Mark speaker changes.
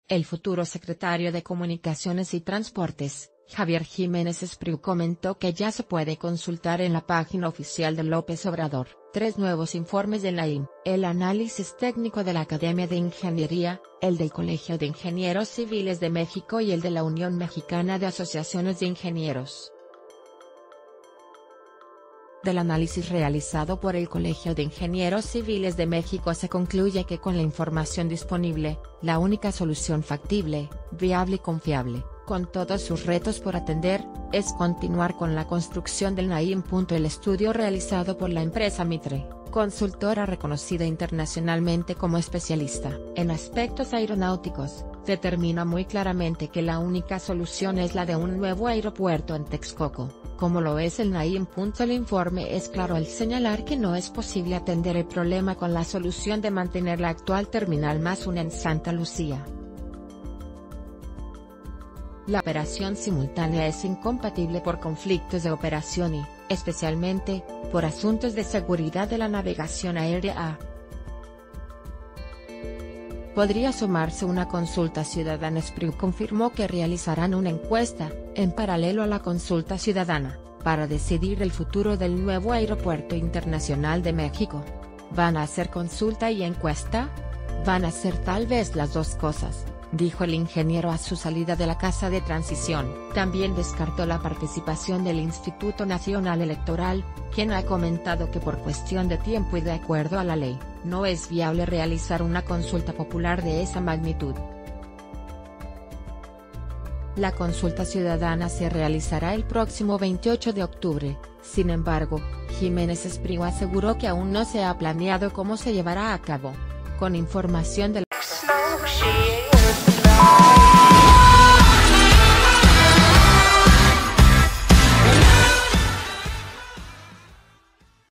Speaker 1: El futuro secretario de Comunicaciones y Transportes, Javier Jiménez Espriu, comentó que ya se puede consultar en la página oficial de López Obrador 3 nuevos informes de la IM, el análisis técnico de la Academia de Ingeniería, el del Colegio de Ingenieros Civiles de México y el de la Unión Mexicana de Asociaciones de Ingenieros. Del análisis realizado por el Colegio de Ingenieros Civiles de México se concluye que con la información disponible, la única solución factible, viable y confiable, con todos sus retos por atender, es continuar con la construcción del Naim. El estudio realizado por la empresa Mitre, consultora reconocida internacionalmente como especialista en aspectos aeronáuticos, determina muy claramente que la única solución es la de un nuevo aeropuerto en Texcoco, como lo es el Naim. El informe es claro al señalar que no es posible atender el problema con la solución de mantener la actual terminal más una en Santa Lucía. La operación simultánea es incompatible por conflictos de operación y, especialmente, por asuntos de seguridad de la navegación aérea. Podría sumarse una consulta ciudadana. Espriu confirmó que realizarán una encuesta, en paralelo a la consulta ciudadana, para decidir el futuro del nuevo Aeropuerto Internacional de México. ¿Van a hacer consulta y encuesta? Van a hacer tal vez las dos cosas, dijo el ingeniero a su salida de la Casa de Transición. También descartó la participación del Instituto Nacional Electoral, quien ha comentado que por cuestión de tiempo y de acuerdo a la ley, no es viable realizar una consulta popular de esa magnitud. La consulta ciudadana se realizará el próximo 28 de octubre, sin embargo, Jiménez Espriu aseguró que aún no se ha planeado cómo se llevará a cabo. Con información de